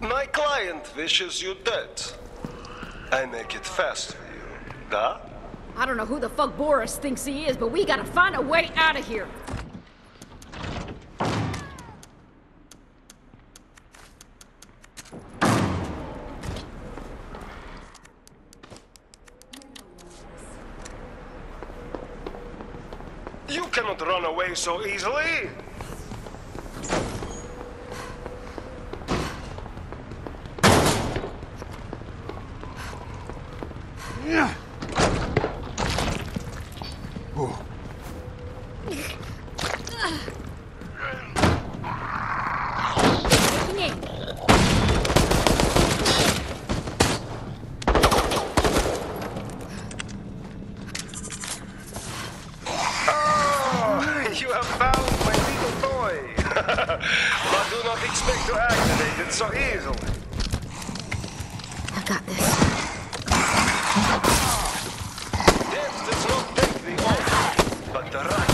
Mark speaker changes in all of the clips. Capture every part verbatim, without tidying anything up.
Speaker 1: My client wishes you dead. I make it fast for you. Da?
Speaker 2: I don't know who the fuck Boris thinks he is, but we gotta find a way out of here.
Speaker 1: You cannot run away so easily.
Speaker 3: Yeah. Oh.
Speaker 2: Taking aim.
Speaker 1: Oh, you have found my little toy. But do not expect to activate it so easily.
Speaker 2: I got this.
Speaker 1: Death does not take the oath, but the right.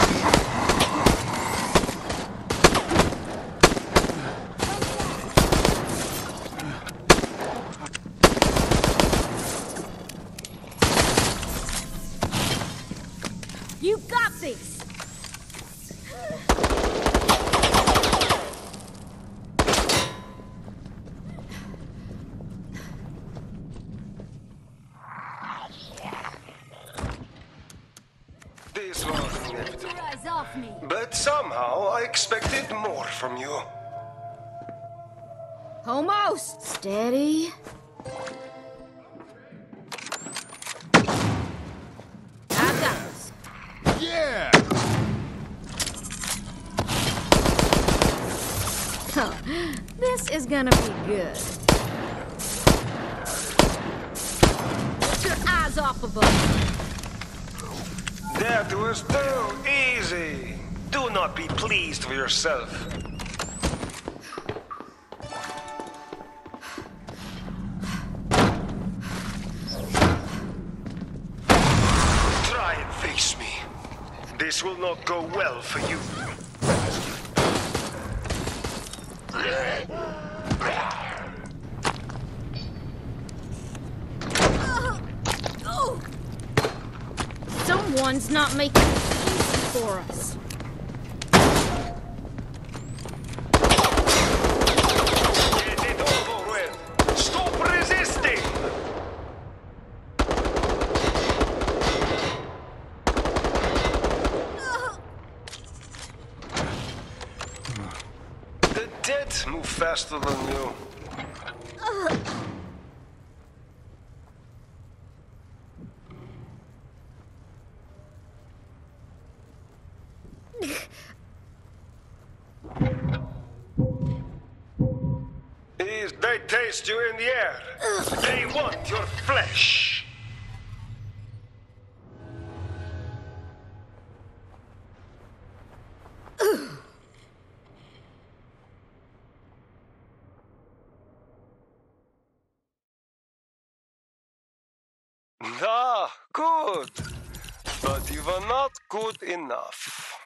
Speaker 2: You got this!
Speaker 1: This was
Speaker 2: Get
Speaker 1: inevitable.
Speaker 2: your eyes off me!
Speaker 1: But somehow I expected more from you.
Speaker 2: Almost! Steady. I got this.
Speaker 3: Yeah.
Speaker 2: Huh. This is gonna be good. Get your eyes off of us!
Speaker 1: That was too easy. Do not be pleased with yourself. Try and face me. This will not go well for you.
Speaker 2: Oh! Someone's not making it easy for us.
Speaker 1: Get it over with. Stop resisting. The dead move faster than you. Is they taste you in the air. They want your flesh. Ah, good. But you were not good enough.